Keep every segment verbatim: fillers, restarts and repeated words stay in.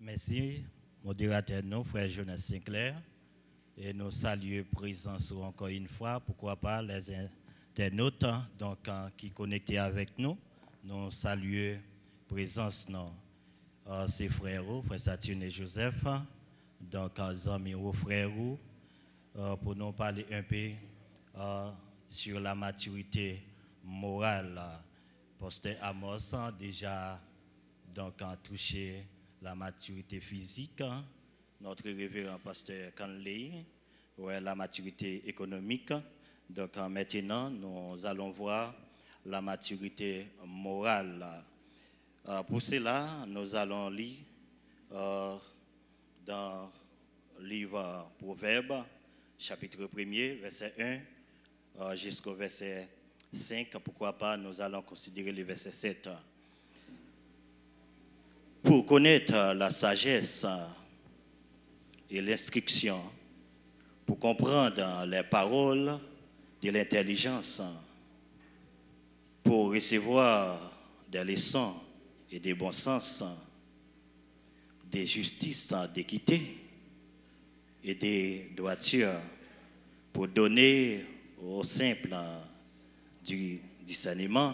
Merci, modérateur, nous, frère Jonas Sinclair. Et nous saluons présence encore une fois, pourquoi pas les internautes donc, qui connectés avec nous. Nous saluons présence non, euh, ses frères, frère Saturne et Joseph, donc les amis ou frères, euh, pour nous parler un peu euh, sur la maturité morale. Pasteur Amos a déjà donc, a touché la maturité physique. Notre révérend pasteur Canley, ouais, la maturité économique. Donc maintenant, nous allons voir la maturité morale. Euh, pour cela, nous allons lire euh, dans le livre Proverbes, chapitre premier, verset un, euh, jusqu'au verset cinq. Pourquoi pas, nous allons considérer le verset sept. Pour connaître la sagesse et l'instruction, pour comprendre les paroles de l'intelligence, pour recevoir des leçons et des bons sens, des justices, d'équité et des droitures, pour donner aux simples du discernement,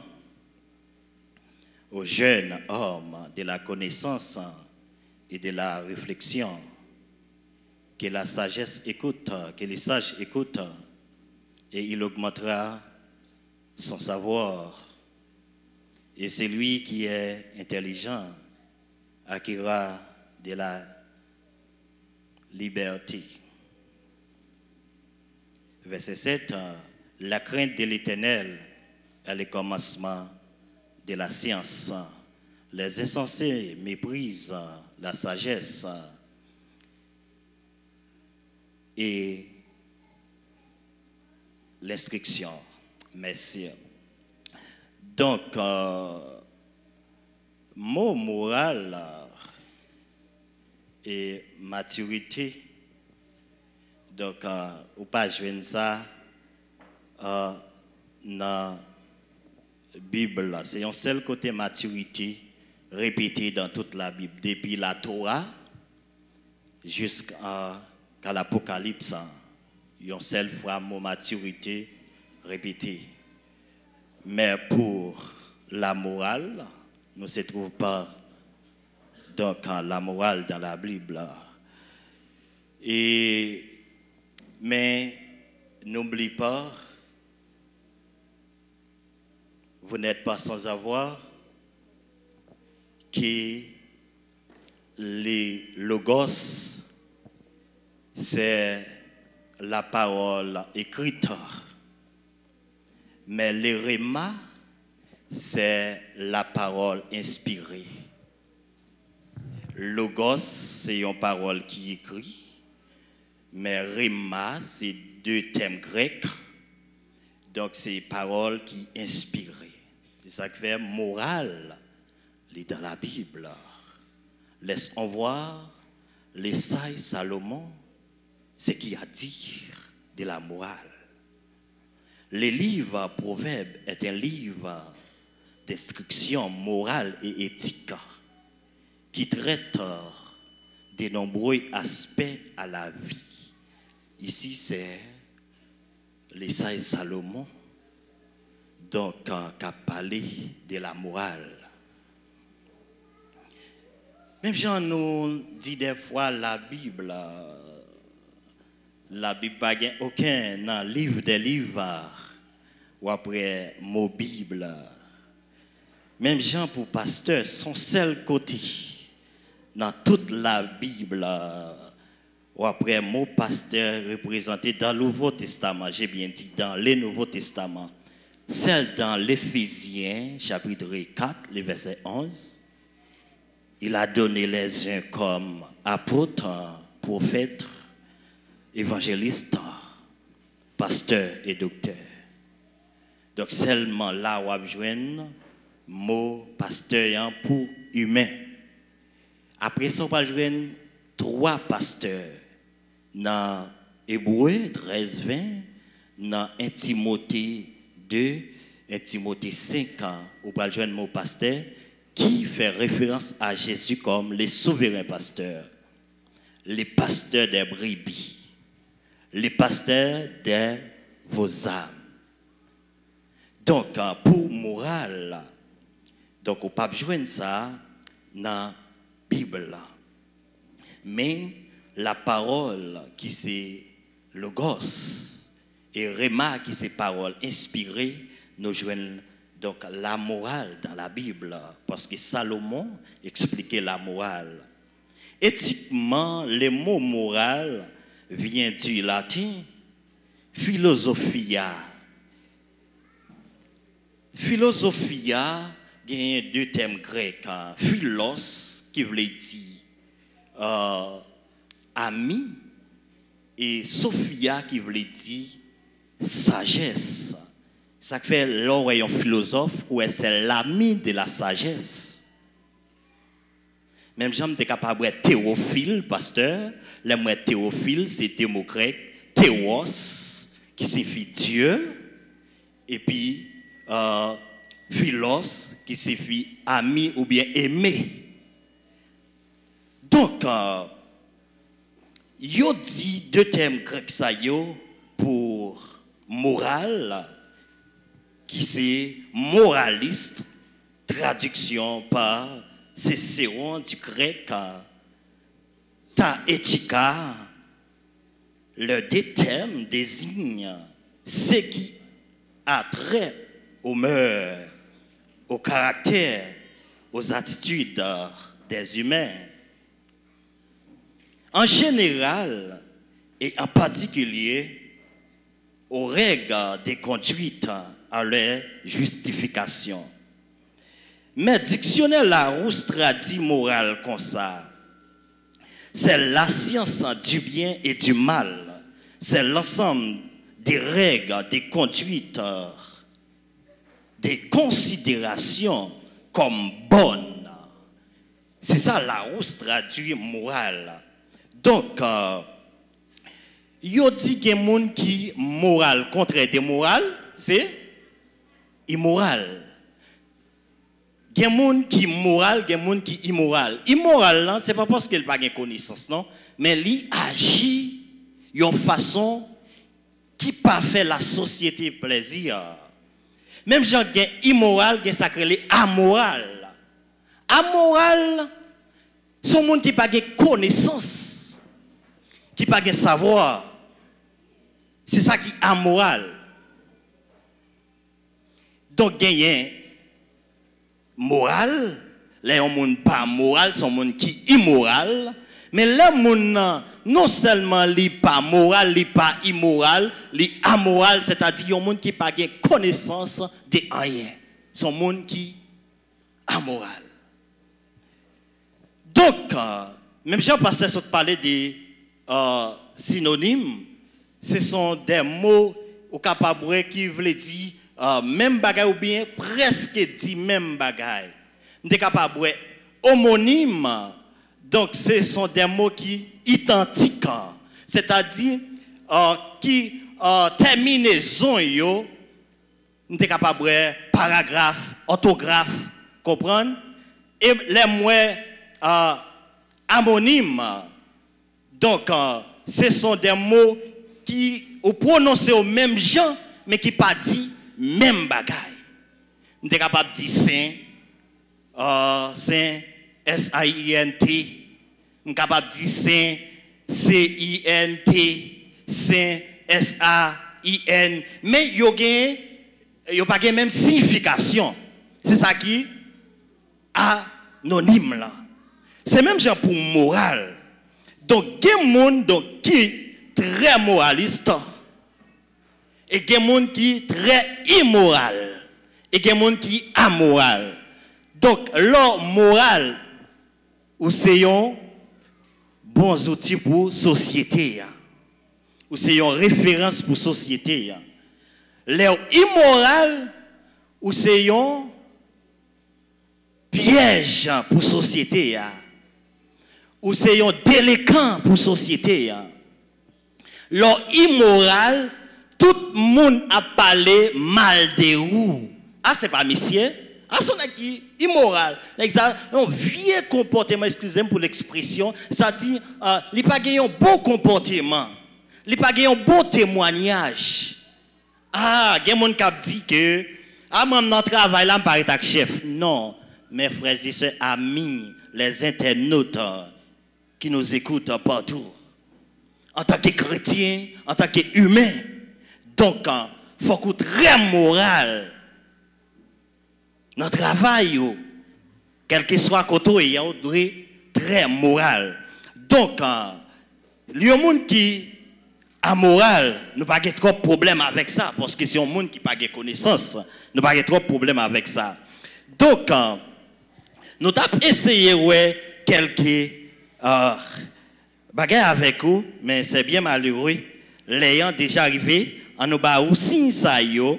aux jeunes hommes de la connaissance et de la réflexion, que la sagesse écoute, que les sages écoutent, et il augmentera son savoir. Et celui qui est intelligent acquérera de la liberté. Verset sept, la crainte de l'Éternel est le commencement de la science. Les insensés méprisent la sagesse et l'instruction. Merci. Donc, euh, mot moral et maturité, donc, euh, ou pas jouer ça euh, dans la Bible. C'est un seul côté maturité répété dans toute la Bible, depuis la Torah jusqu'à l'Apocalypse. Une seule fois mot maturité répété. Mais pour la morale, nous ne se trouvons pas donc la morale dans la Bible. Et, mais n'oublie pas, vous n'êtes pas sans avoir que les logos, c'est la parole écrite. Mais le réma, c'est la parole inspirée. Logos, c'est une parole qui écrit. Mais réma, c'est deux thèmes grecs. Donc, c'est une parole qui inspirée. C'est ça qui fait morale dans la Bible. Laisse-on voir les sages Salomon, ce qu'il a à dire de la morale. Le livre Proverbes est un livre d'instruction morale et éthique qui traite de nombreux aspects à la vie. Ici, c'est les sages Salomon, donc, qui a parlé de la morale. Même Jean nous dit des fois la Bible, la Bible n'a aucun dans livre des livres ou après mot Bible. Même Jean pour pasteur, son seul côté dans toute la Bible ou après mot pasteur représenté dans le Nouveau Testament, j'ai bien dit dans le Nouveau Testament, celle dans l'Éphésiens chapitre quatre, le verset onze. Il a donné les uns comme apôtres, prophètes, évangélistes, pasteurs et docteurs. Donc seulement là où on joue mot pasteur pour humain. Après ça, on va jouer trois pasteurs dans Hébreu treize vingt, dans un Timothée deux, un Timothée cinq, on va jouer mot pasteur. qui fait référence à Jésus comme les souverains pasteurs, les pasteurs des brebis, les pasteurs de vos âmes. Donc, pour morale, donc on ne peut pas joindre ça dans la Bible. Mais la parole qui c'est le gosse et Réma qui c'est parole inspirée, nous joignent donc la morale dans la Bible, parce que Salomon expliquait la morale. Éthiquement, le mot morale vient du latin philosophia. Philosophia, il y a deux termes grecs, hein. Philos, qui veut dire euh, ami, et sophia, qui veut dire sagesse. Ça fait l'oreille philosophe, ou c'est l'ami de la sagesse. Même j'aime être capable de théophile, pasteur. Le mot théophile, c'est le mot grec théos, qui signifie Dieu, et puis euh, philos, qui signifie ami ou bien aimé. Donc, euh, yo dit deux termes grecs ça yo pour morale, qui c'est moraliste, traduction par Cicéron du grec ta éthika. Le deux termes désigne ce qui a trait aux mœurs, au caractère, aux attitudes des humains. En général, et en particulier, aux règles des conduites à leur justification. Mais dictionnaire Larousse traduit morale comme ça. C'est la science du bien et du mal. C'est l'ensemble des règles, des conduites, des considérations comme bonnes. C'est ça Larousse traduit morale. Donc, euh, yo dit qu'il y a des gens qui moral contraire de morale, c'est immoral. Il y a des gens qui moral, il y a des gens qui immoral. Immoral, ce n'est pas parce qu'il n'a pas de connaissance, non, mais il agit d'une façon qui ne pas fait la société plaisir. Même gens qui sont immoral, qui sont amoral. Amoral, ce sont des gens qui n'ont pas de connaissance, qui n'ont pas de savoir. C'est ça qui est amoral. Donc, il y a moral, les gens qui pas moral sont des gens qui sont immoral, mais les gens non seulement li pas moral, li pas immoral, li amoral, c'est-à-dire les gens qui n'ont pas de connaissance de rien. Sont des gens qui sont amoral. Donc, euh, même si on passait sur parler des euh, synonymes, ce sont des mots au capable qui veulent dire Uh, même bagaille ou bien presque dit même bagaille. Nous sommes capables de homonyme. Donc ce sont des mots qui identiques, c'est-à-dire uh, qui uh, terminaison yo. Nous sommes capables de paragraphe, orthographe, comprendre? Et les mots uh, homonymes. Donc uh, ce sont des mots qui ont prononcé au même genre mais qui pas dit même bagaille. Nous sommes capables de dire saint, euh, saint, S A I N T. Nous sommes capables de dire saint, C I N T, saint, S A I N. Mais il n'y a pas de même signification. C'est ça qui est anonyme là. C'est même genre pour moral. Donc, il y a des gens qui sont très moralistes. Et il y a des gens qui sont très immoraux. Et il y a des gens qui sont amoraux. Donc, leur morale, ou c'est un bon outil pour la société. Ou c'est une référence pour la société. Leur immoral, ou c'est un piège pour la société. Ou c'est un délinquant pour la société. Leur immoral, tout le monde a parlé mal de vous. Ah, c'est pas monsieur. À son qui immoral, un vieux comportement, excusez-moi pour l'expression, ça dit, euh, il n'a pas gagné un bon comportement, il n'a pas gagné un bon témoignage. Ah, il y a des gens qui disent que, ah, moi, mon travail là, je ne suis pas chef. Non, mes frères et sœurs, amis, les internautes qui nous écoutent partout, en tant que chrétiens, en tant qu'humains, donc, il faut qu'on soit très moral. Dans le travail, quel que soit le côté, il y a très moral. Donc, il y a des gens qui amoral, nous n'avons pas trop de problème avec ça, parce que c'est un monde qui n'a pas de connaissance, nous n'avons pas trop de problème avec ça. Donc, nous avons essayé ouais, quelques euh, bagages avec vous, mais c'est bien malheureux. L'ayant déjà arrivé, on nous a aussi ça, yo.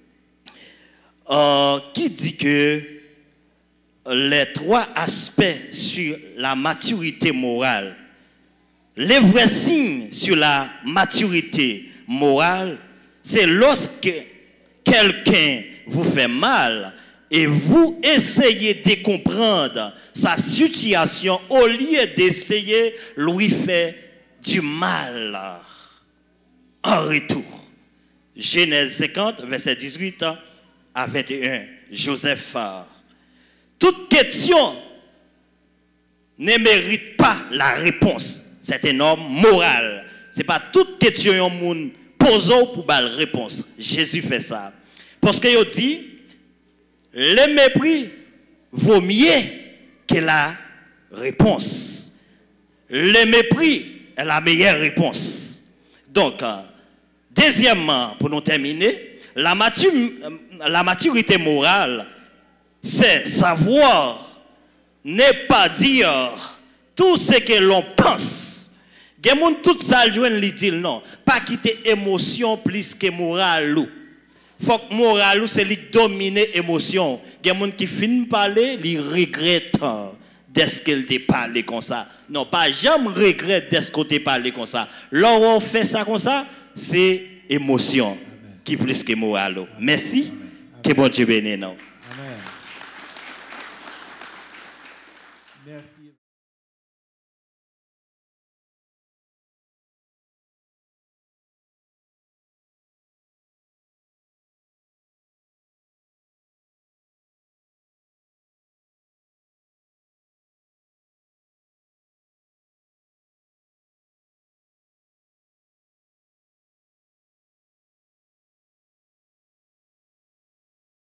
Euh, qui dit que les trois aspects sur la maturité morale, les vrais signes sur la maturité morale, c'est lorsque quelqu'un vous fait mal et vous essayez de comprendre sa situation au lieu d'essayer de lui faire du mal en retour. Genèse cinquante, verset dix-huit à vingt et un, Joseph. Toute question ne mérite pas la réponse. C'est un homme moral. Ce n'est pas toute question qu'on pose pour la réponse. Jésus fait ça. Parce qu'il dit, le mépris vaut mieux que la réponse. Le mépris est la meilleure réponse. Donc, deuxièmement, pour nous terminer, la, matur, la maturité morale, c'est savoir ne pas dire tout ce que l'on pense. Il y a des gens tout ça lui dit non, pas quitter émotion plus que morale. Il faut que morale c'est lui dominer émotion. Il y a des gens qui finissent par parler, ils regrettent d'est-ce qu'elle t'a parlé comme ça. Non, pas jamais regrette d'est-ce qu'on t'a parlé comme ça. Lorsqu'on fait ça comme ça, c'est émotion. Amen. Qui plus que morale. Merci. Amen. Que bon Dieu bénisse. Amen. Merci.